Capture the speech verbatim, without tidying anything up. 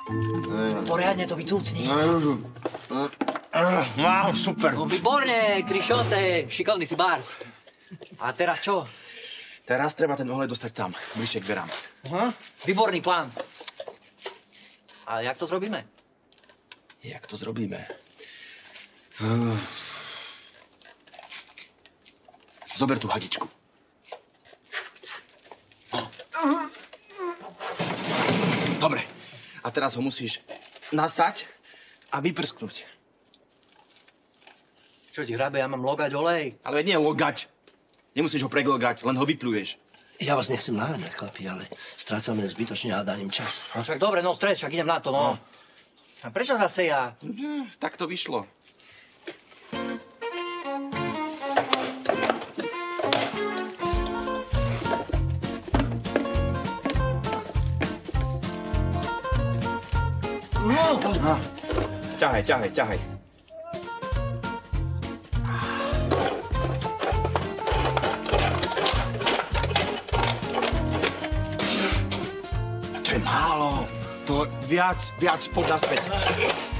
Poriadne to vycúcni. Wow, super. No výborne, Kryšote, šikovný si bárs. A teraz čo? Teraz treba ten olej dostať tam, bližšie k dverám. Aha, výborný plán. A jak to zrobíme? Jak to zrobíme? Uh... Zober tú hadičku. No. Dobre. A teraz ho musíš nasať a vyprsknúť. Čo ti hrabe, ja mám logať olej? Ale nie logať. Nemusíš ho preglogať, len ho vypluješ. Ja vás nechcem naháňať, chlapi, ale strácame zbytočne hádaním čas. No však dobre, no stres, však idem na to, no. A prečo zase ja? Tak to vyšlo. No. Ťahaj, ťahaj, ťahaj. To je málo. To viac, viac, poď naspäť.